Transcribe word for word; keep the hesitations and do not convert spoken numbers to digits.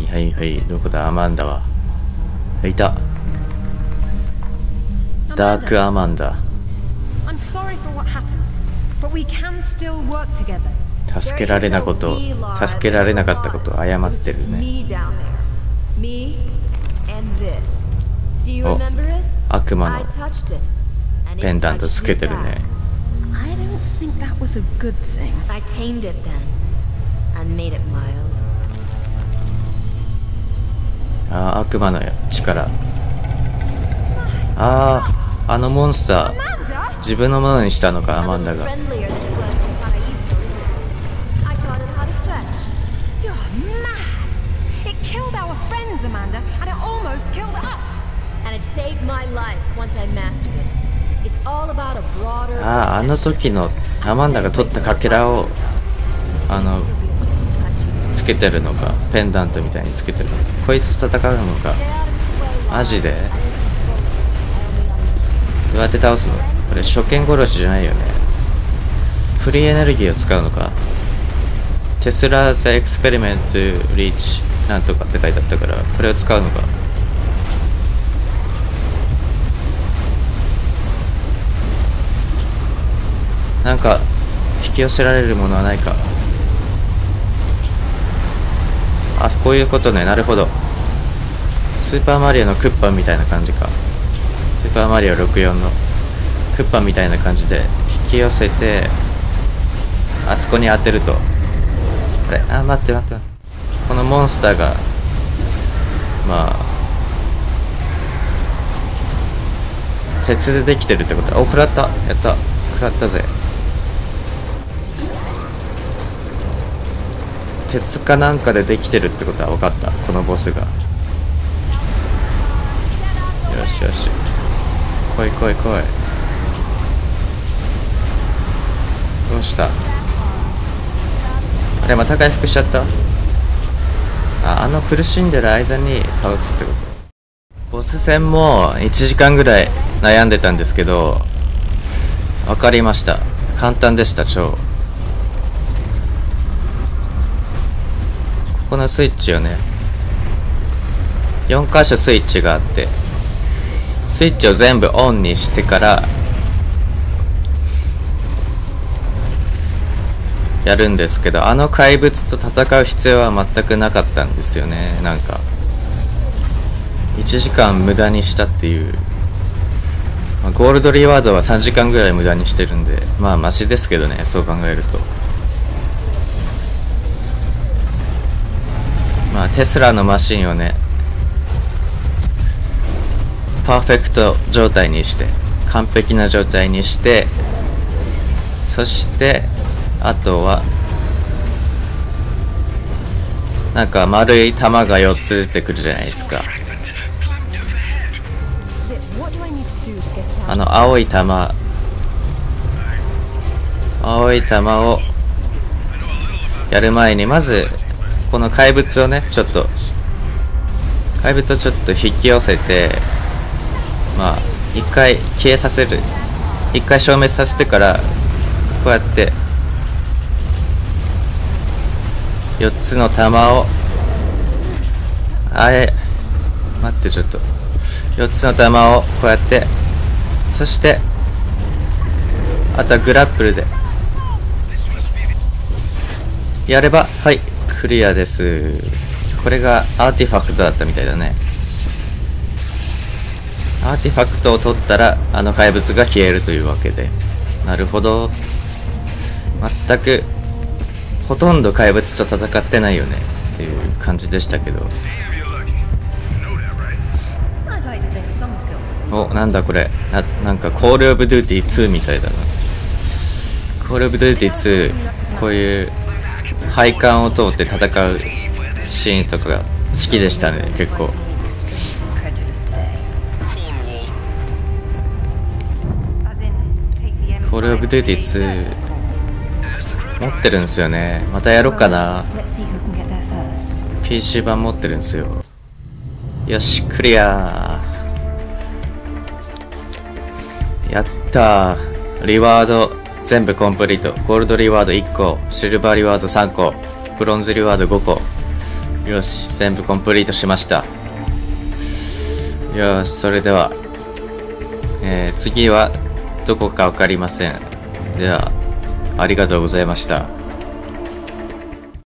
はいはい、どこだ、アマンダは。いた。ダークアマンダ。助けられなこと、助けられなかったことを謝ってるね。お、悪魔のペンダントつけてるね。ああ、悪魔の力。ああ、あのモンスター自分のものにしたのか、アマンダが。ああ、あの時のアマンダが取ったかけらをあのつけてるのか、ペンダントみたいにつけてるのか。こいつと戦うのか。マジでどうやって倒すの？これ初見殺しじゃないよね。フリーエネルギーを使うのか。テスラザエクスペリメントリーチなんとかって書いてあったから、これを使うのか。なんか引き寄せられるものはないか。あ、こういうことね。なるほど。スーパーマリオのクッパみたいな感じか。スーパーマリオろくじゅうよんのクッパみたいな感じで引き寄せて、あそこに当てると。あれ、あ、待って待って待って。このモンスターがまあ鉄でできてるってことだ。お、食らった。やった。食らったぜ。鉄かなんかでできてるってことは分かった。このボスが。よしよし、来い来い来い。どうした？あれ、また回復しちゃった。あ、あの苦しんでる間に倒すってこと。ボス戦もいちじかんぐらい悩んでたんですけど、分かりました。簡単でした。超このスイッチをね、よん箇所スイッチがあって、スイッチを全部オンにしてからやるんですけど、あの怪物と戦う必要は全くなかったんですよね。なんかいちじかん無駄にしたっていう、まあ、ゴールドリワードはさんじかんぐらい無駄にしてるんで、まあマシですけどね、そう考えると。まあテスラのマシンをね、パーフェクト状態にして、完璧な状態にして、そしてあとはなんか丸い玉がよっつ出てくるじゃないですか。あの青い玉、青い玉をやる前に、まずこの怪物をね、ちょっと怪物をちょっと引き寄せて、まあ一回消えさせる、一回消滅させてから、こうやってよっつの玉を、あれ待って、ちょっとよっつの玉をこうやって、そしてあとはグラップルでやれば、はい、クリアです。これがアーティファクトだったみたいだね。アーティファクトを取ったらあの怪物が消えるというわけで。なるほど。全くほとんど怪物と戦ってないよねっていう感じでしたけど。お、なんだこれ。な、なんかコールオブデューティーツーみたいだな。コールオブデューティーツー、こういう配管を通って戦うシーンとかが好きでしたね、結構。コールオブデューティーツー持ってるんですよね。またやろうかな。 ピーシー 版持ってるんですよ。よし、クリア。やったー。リワード全部コンプリート。ゴールドリワードいっこ、シルバーリワードさんこ、ブロンズリワードごこ。 よし、全部コンプリートしました。よし、それでは、えー、次はどこか分かりません。では、ありがとうございました。